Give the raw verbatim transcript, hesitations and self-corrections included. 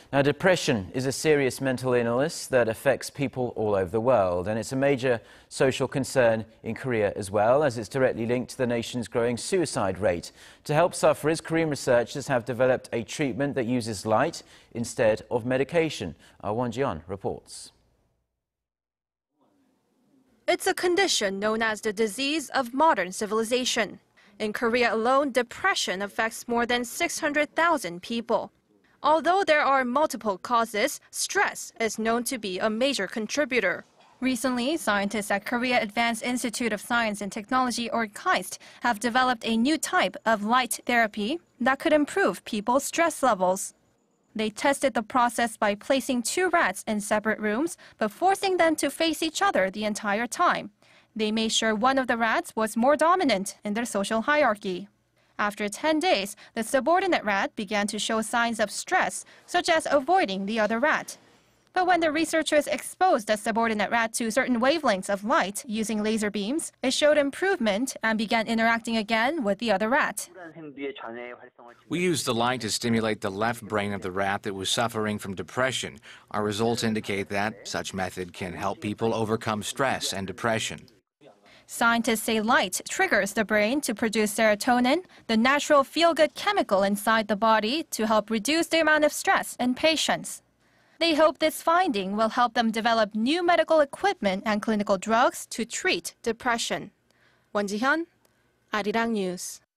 Now, depression is a serious mental illness that affects people all over the world, and it's a major social concern in Korea as well, as it's directly linked to the nation's growing suicide rate. To help sufferers, Korean researchers have developed a treatment that uses light instead of medication. Our Won Ji-yeon reports. It's a condition known as the disease of modern civilization. In Korea alone, depression affects more than six hundred thousand people. Although there are multiple causes, stress is known to be a major contributor. Recently, scientists at Korea Advanced Institute of Science and Technology, or KAIST, have developed a new type of light therapy that could improve people's stress levels. They tested the process by placing two rats in separate rooms, but forcing them to face each other the entire time. They made sure one of the rats was more dominant in their social hierarchy. After ten days, the subordinate rat began to show signs of stress, such as avoiding the other rat. But when the researchers exposed the subordinate rat to certain wavelengths of light using laser beams, it showed improvement and began interacting again with the other rat. We used the light to stimulate the left brain of the rat that was suffering from depression. Our results indicate that such method can help people overcome stress and depression. Scientists say light triggers the brain to produce serotonin, the natural feel-good chemical inside the body, to help reduce the amount of stress in patients. They hope this finding will help them develop new medical equipment and clinical drugs to treat depression. Won Ji-yeon, Arirang News.